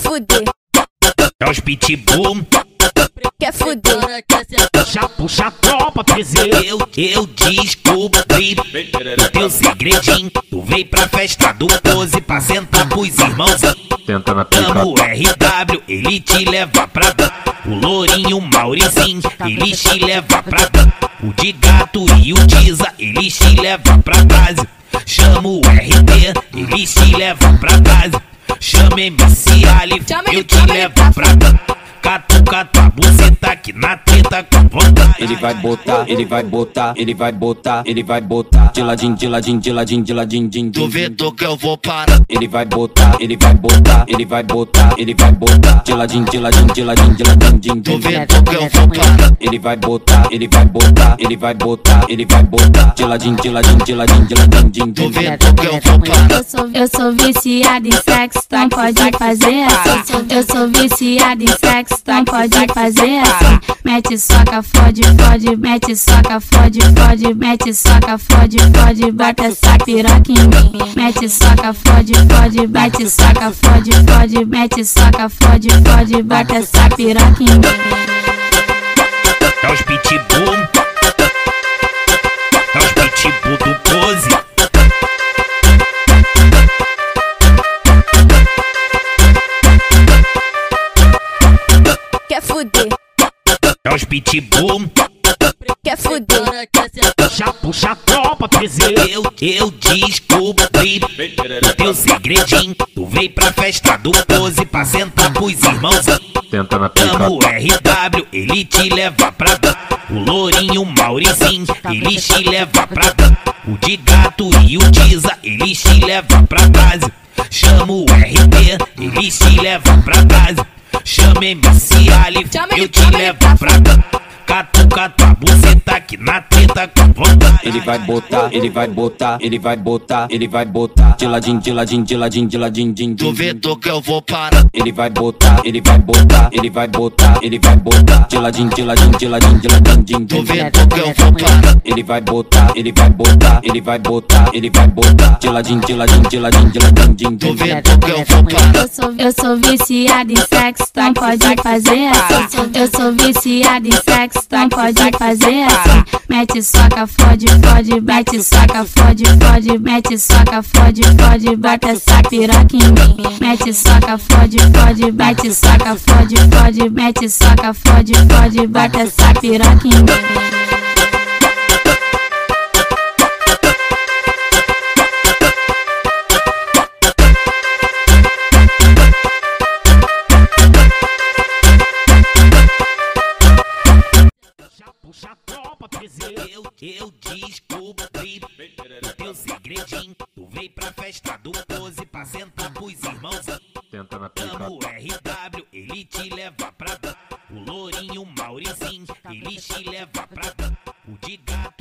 fuder, É os pitbull. quer fuder, Puxa a tropa, PZ. Eu descobri o teu segredinho. Tu veio pra festa do Pose pra sentar pros irmãos. Tenta na pica. Tamo RW, ele te leva pra dar. O Lourinho, o Mauricinho, ele te leva pra dar. O de gato e o Tiza, ele te leva pra base. Chama o RD, ele te leva pra base. Chama MC Ali, eu te levo pra dar. Catuca tua buceta aqui na treta com vontade. Ele vai botar, ele vai botar, ele vai botar, ele vai botar. De ladinho, de ladinho, de ladinho, de ladinho, din, din. Duvidou que eu vou parar. Ele vai botar, ele vai botar, ele vai botar, ele vai botar. De ladinho, de ladinho, de ladinho, de ladinho, din, din. Duvidou que eu vou parar. Ele vai botar, ele vai botar, ele vai botar, ele vai botar. De ladinho, de ladinho, de ladinho, de ladinho, din, din. Duvidou que eu vou parar. eu sou viciada em sexo, não pode fazer assim. Eu sou viciada em sexo, não pode fazer assim. Mete soca, fode, fode, mete soca, fode, fode, mete soca, fode, fode, bota essa piroca em mim. Mete soca, fode, fode, mete soca, fode, fode, mete soca, fode, fode, bota essa piroca em mim. É os pitbull. É os pitbull do Pose. Quer fuder, É os pitbull. quer fuder, Puxa a tropa, PZ. Eu descobri o teu segredinho. Tu veio pra festa do Pose pra sentar pros irmãos. Tenta na pica. Tamo RW, ele te leva pra dar. O Lourinho, o Mauricinho, ele te leva pra dar. O de gato e o Tiza, ele te leva pra base. Chama o RD, ele te leva pra base. Chama MC Ali, eu te levo pra dar. Catuca tua buceta aqui na treta com vontade. Ele vai botar, ele vai botar, ele vai botar, ele vai botar. De ladinho, de ladinho, de ladinho, de ladinho, din, din. Duvidou que eu vou parar. Ele vai botar, ele vai botar, ele vai botar, ele vai botar. De ladinho, de ladinho, de ladinho, de ladinho, din, din. Duvidou que eu vou parar. Ele vai botar, ele vai botar, ele vai botar, ele vai botar. De ladinho, de ladinho, de ladinho, de ladinho, din, din. Duvidou que eu vou parar. eu sou viciada em sexo, não pode fazer assim. Eu sou viciada em sexo, não pode fazer assim. Mete soca, fode, fode, mete soca, fode, fode, mete soca, fode, fode, bota essa piroca em mim. Mete soca, fode, fode, mete soca, fode, fode, mete soca, fode, fode, bota essa piroca em mim. Puxa a tropa, PZ. Eu descobri o teu segredinho. Tu veio pra festa do Pose pra sentar pros irmãos. Tenta na pica. Tamo RW, ele te leva pra dar. O Lourinho, o Mauricinho, ele te leva pra dar. O de gato